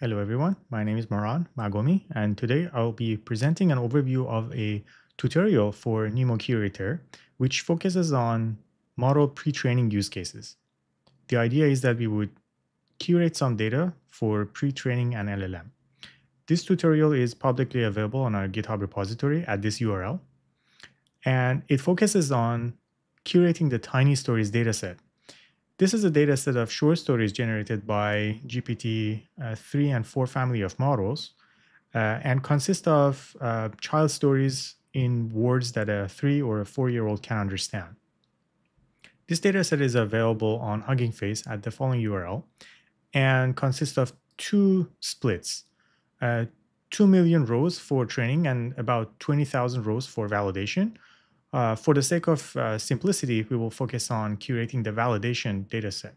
Hello everyone, my name is Maran Magomi, and today I'll be presenting an overview of a tutorial for NeMo Curator, which focuses on model pre-training use cases. The idea is that we would curate some data for pre-training an LLM. This tutorial is publicly available on our GitHub repository at this URL, and it focuses on curating the TinyStories dataset. This is a dataset of short stories generated by GPT-3 and 4 family of models and consists of child stories in words that a 3 or a 4-year-old can understand. This dataset is available on Hugging Face at the following URL and consists of two splits, 2 million rows for training and about 20,000 rows for validation. For the sake of simplicity, we will focus on curating the validation dataset.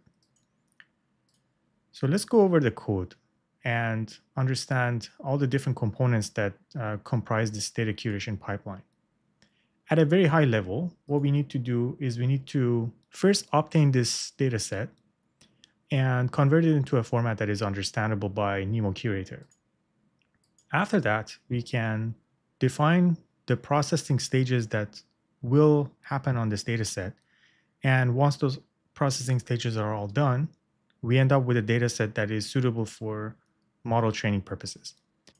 So let's go over the code and understand all the different components that comprise this data curation pipeline. At a very high level, what we need to do is we need to first obtain this dataset and convert it into a format that is understandable by NeMo Curator. After that, we can define the processing stages that will happen on this dataset. And once those processing stages are all done, we end up with a dataset that is suitable for model training purposes.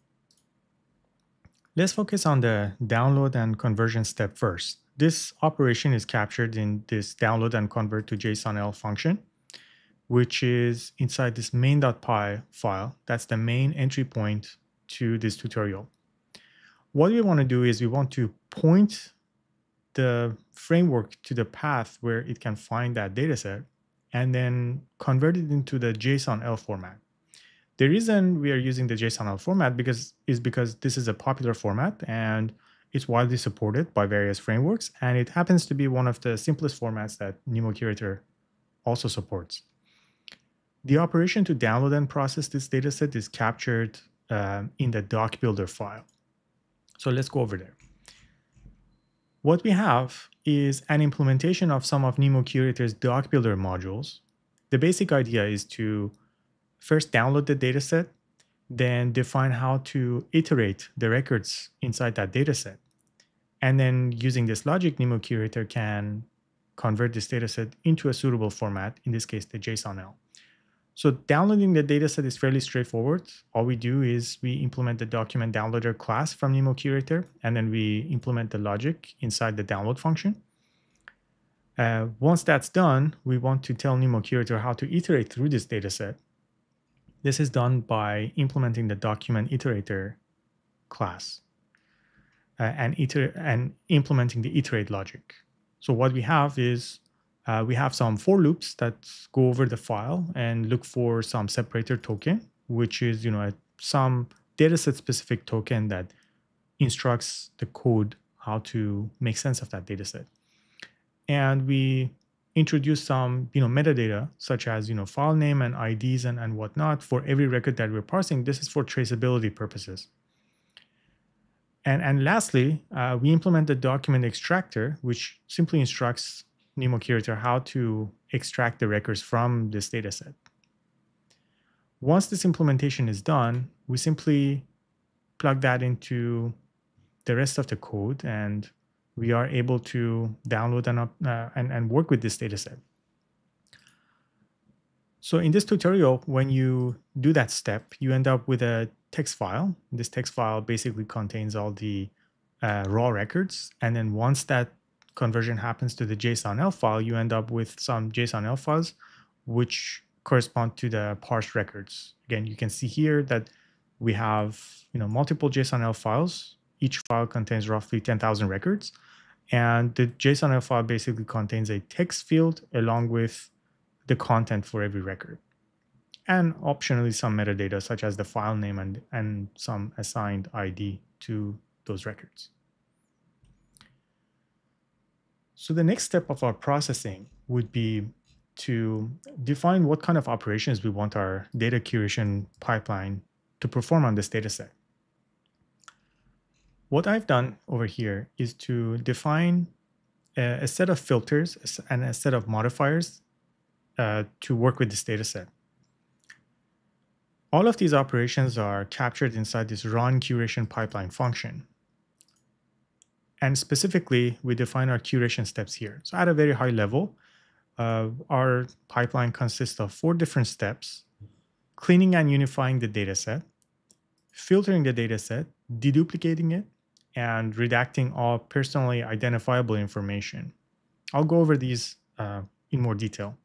Let's focus on the download and conversion step first. This operation is captured in this download and convert to JSON-L function, which is inside this main.py file. That's the main entry point to this tutorial. What we want to do is we want to point the framework to the path where it can find that dataset and then convert it into the JSON-L format. The reason we are using the JSON-L format is because this is a popular format and it's widely supported by various frameworks, and it happens to be one of the simplest formats that NeMo Curator also supports. The operation to download and process this dataset is captured in the doc builder file. So let's go over there. What we have is an implementation of some of NeMo Curator's doc builder modules. The basic idea is to first download the dataset, then define how to iterate the records inside that dataset. And then using this logic, NeMo Curator can convert this dataset into a suitable format, in this case, the JSON-L. So downloading the dataset is fairly straightforward. All we do is we implement the document downloader class from NeMo Curator, and then we implement the logic inside the download function. Once that's done, we want to tell NeMo Curator how to iterate through this dataset. This is done by implementing the document iterator class and implementing the iterate logic. So what we have is we have some for loops that go over the file and look for some separator token, which is some dataset specific token that instructs the code how to make sense of that dataset. And we introduce some metadata such as file name and IDs and whatnot for every record that we're parsing. This is for traceability purposes. And lastly, we implement the document extractor, which simply instructs NeMo Curator how to extract the records from this dataset. Once this implementation is done, we simply plug that into the rest of the code, and we are able to download and work with this dataset. So in this tutorial, when you do that step, you end up with a text file. This text file basically contains all the raw records, and then once that conversion happens to the JSON-L file, you end up with some JSON-L files which correspond to the parsed records. Again, you can see here that we have multiple JSON-L files. Each file contains roughly 10,000 records, and the JSON-L file basically contains a text field along with the content for every record, and optionally some metadata such as the file name and some assigned ID to those records. So the next step of our processing would be to define what kind of operations we want our data curation pipeline to perform on this dataset. What I've done over here is to define a set of filters and a set of modifiers to work with this dataset. All of these operations are captured inside this run curation pipeline function. And specifically, we define our curation steps here. So at a very high level, our pipeline consists of 4 different steps: cleaning and unifying the dataset, filtering the dataset, deduplicating it, and redacting all personally identifiable information. I'll go over these in more detail.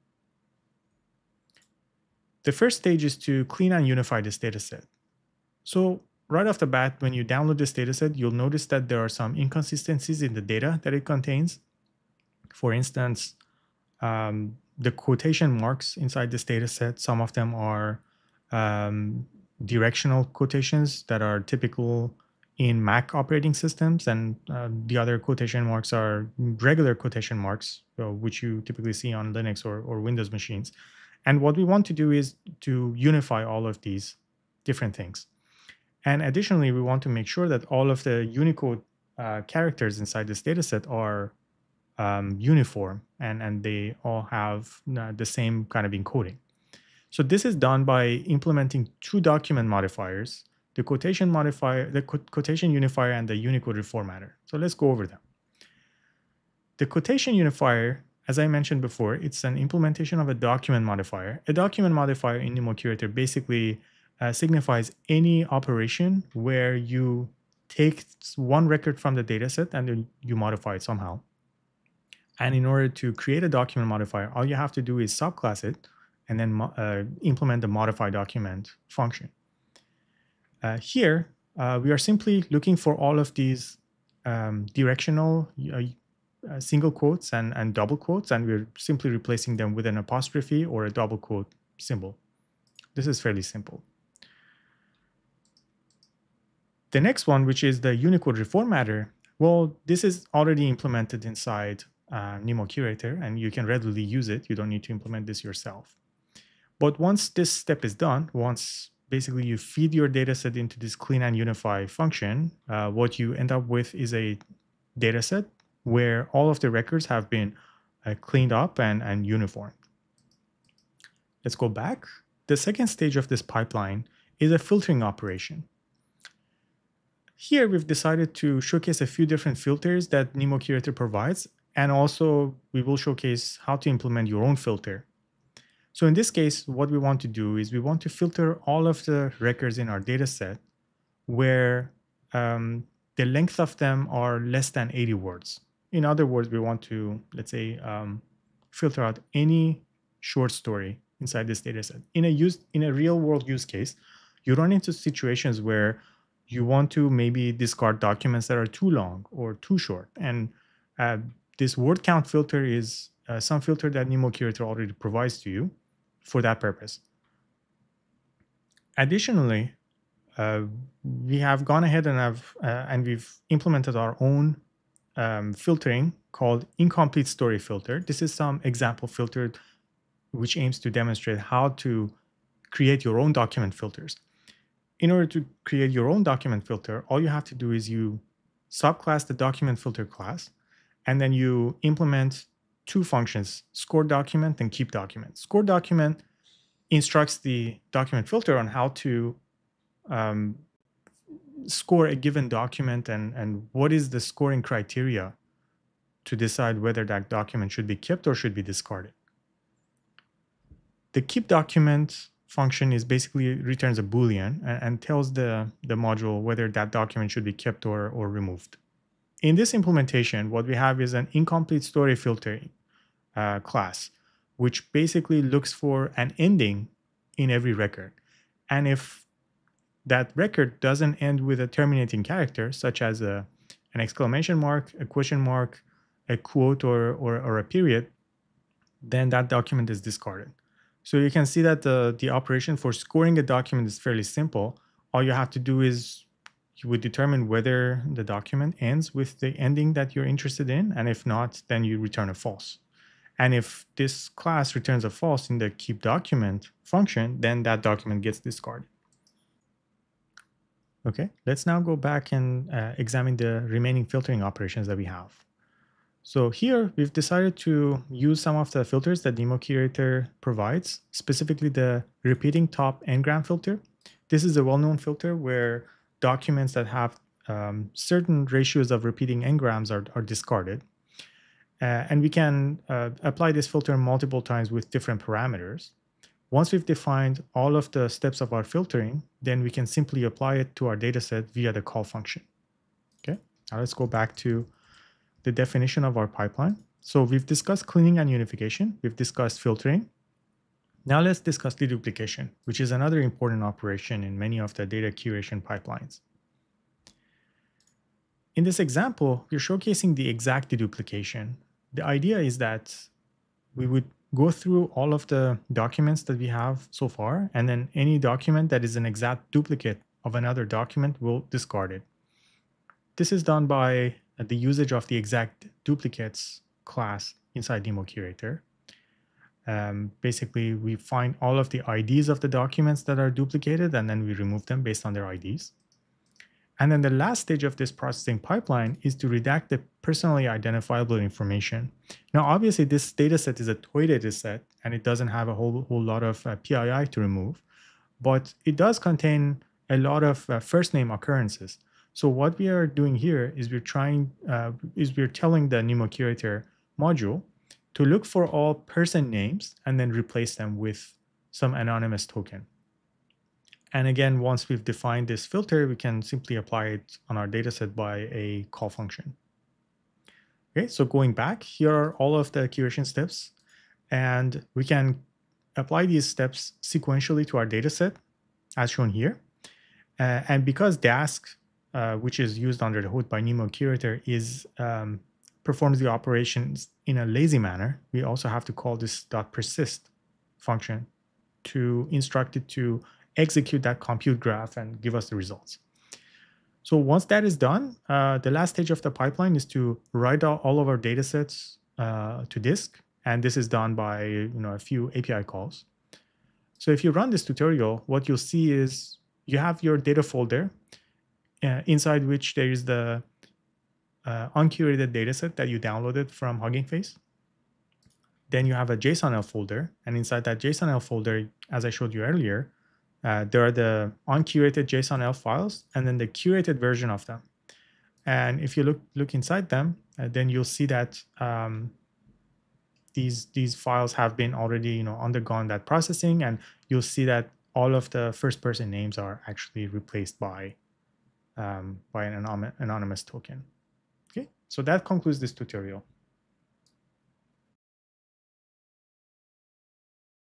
The first stage is to clean and unify this dataset. So right off the bat, when you download this dataset, you'll notice that there are some inconsistencies in the data that it contains. For instance, the quotation marks inside this dataset, some of them are directional quotations that are typical in Mac operating systems, and the other quotation marks are regular quotation marks, which you typically see on Linux or Windows machines. And what we want to do is to unify all of these different things. And additionally, we want to make sure that all of the Unicode characters inside this dataset are uniform and they all have the same kind of encoding. So this is done by implementing 2 document modifiers, the quotation modifier, the quotation unifier, and the Unicode Reformatter. So let's go over them. The quotation unifier, as I mentioned before, it's an implementation of a document modifier. A document modifier in NeMo Curator basically signifies any operation where you take one record from the dataset and then you modify it somehow. And in order to create a document modifier, all you have to do is subclass it and then implement the modify document function. Here, we are simply looking for all of these directional single quotes and double quotes, and we're simply replacing them with an apostrophe or a double quote symbol. This is fairly simple. The next one, which is the Unicode Reformatter, well, this is already implemented inside NeMo Curator, and you can readily use it. You don't need to implement this yourself. But once this step is done, once basically you feed your dataset into this clean and unify function, what you end up with is a dataset where all of the records have been cleaned up and uniformed. Let's go back. The second stage of this pipeline is a filtering operation. Here, we've decided to showcase a few different filters that NeMo Curator provides, and also we will showcase how to implement your own filter. So in this case, what we want to do is we want to filter all of the records in our dataset where the length of them are less than 80 words. In other words, we want to, let's say, filter out any short story inside this dataset. In a real world use case, you run into situations where you want to maybe discard documents that are too long or too short. And this word count filter is some filter that NeMo Curator already provides to you for that purpose. Additionally, we have gone ahead and we've implemented our own filtering called incomplete story filter. This is some example filter which aims to demonstrate how to create your own document filters. In order to create your own document filter, all you have to do is you subclass the document filter class, and then you implement 2 functions, score document and keep document. Score document instructs the document filter on how to score a given document and what is the scoring criteria to decide whether that document should be kept or should be discarded. The keep document function is basically returns a Boolean and tells the module whether that document should be kept or removed. In this implementation, what we have is an incomplete story filter class, which basically looks for an ending in every record. And if that record doesn't end with a terminating character, such as an exclamation mark, a question mark, a quote, or a period, then that document is discarded. So you can see that the operation for scoring a document is fairly simple. All you have to do is you would determine whether the document ends with the ending that you're interested in, and if not, then you return a false. And if this class returns a false in the keep document function, then that document gets discarded. Okay, let's now go back and examine the remaining filtering operations that we have. So here we've decided to use some of the filters that NeMo Curator provides, specifically the repeating top n-gram filter. This is a well-known filter where documents that have certain ratios of repeating n-grams are discarded. And we can apply this filter multiple times with different parameters. Once we've defined all of the steps of our filtering, then we can simply apply it to our dataset via the call function. Okay, now let's go back to the definition of our pipeline. So we've discussed cleaning and unification. We've discussed filtering. Now let's discuss deduplication, which is another important operation in many of the data curation pipelines. In this example, we're showcasing the exact deduplication. The idea is that we would go through all of the documents that we have so far, and then any document that is an exact duplicate of another document, we'll discard it. This is done by the usage of the exact duplicates class inside NeMo Curator. Basically, we find all of the IDs of the documents that are duplicated, and then we remove them based on their IDs. And then the last stage of this processing pipeline is to redact the personally identifiable information. Now, obviously, this dataset is a toy dataset, and it doesn't have a whole lot of PII to remove, but it does contain a lot of first name occurrences. So what we are doing here is we're telling the NeMo Curator module to look for all person names and then replace them with some anonymous token. And again, once we've defined this filter, we can simply apply it on our dataset by a call function. Okay, so going back, here are all of the curation steps, and we can apply these steps sequentially to our dataset, as shown here. And because Dask, which is used under the hood by NeMo Curator, performs the operations in a lazy manner, we also have to call this .persist function to instruct it to execute that compute graph and give us the results. So once that is done, the last stage of the pipeline is to write all of our datasets to disk, and this is done by a few API calls. So if you run this tutorial, what you'll see is you have your data folder inside which there is the uncurated dataset that you downloaded from Hugging Face. Then you have a JSON-L folder, and inside that JSON-L folder, as I showed you earlier, there are the uncurated JSON-L files and then the curated version of them. And if you look inside them, then you'll see that these files have been already undergone that processing, and you'll see that all of the first person names are actually replaced by an anonymous token. Okay, so that concludes this tutorial.